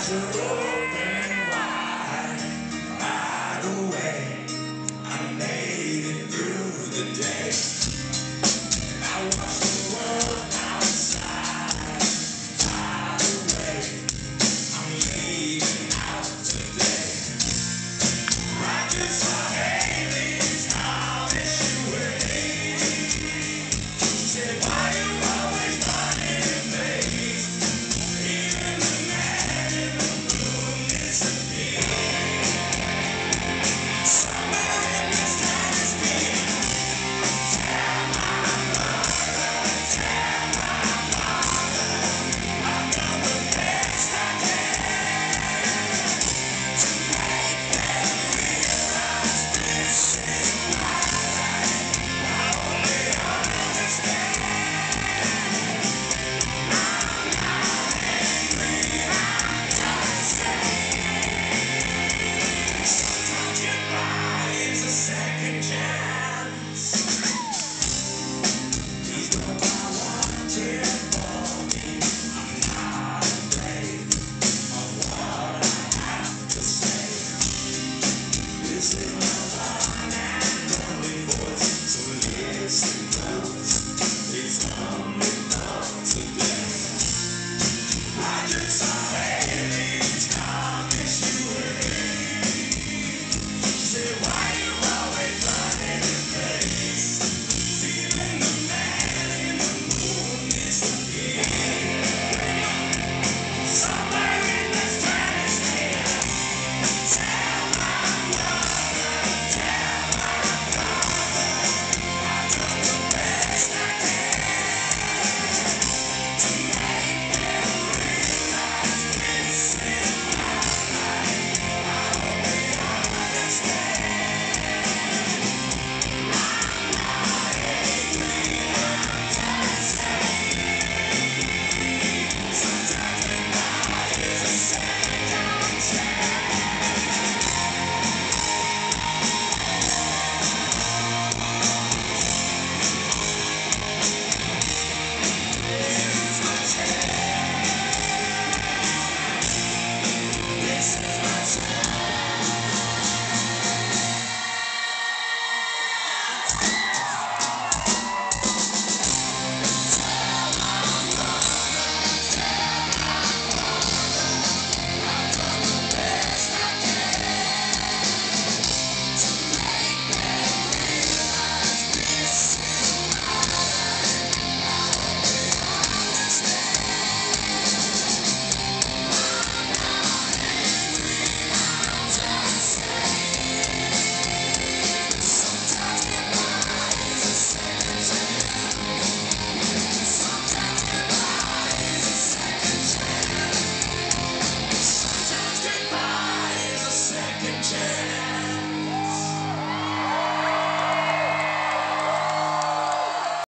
are open wide, right away. I made it through the day. I watched the world outside, far away. I'm leaving out today. I just saw Haley's car this way. She said, why you always running, baby? Even the man in the moon disappeared. Somewhere in this stratosphere, tell my mother, tell my father, I've done the best I can to make them realize this is my life. I only understand. I'm not angry, I'm just saying. Sometimes goodbye is a second chance. Please don't I want it.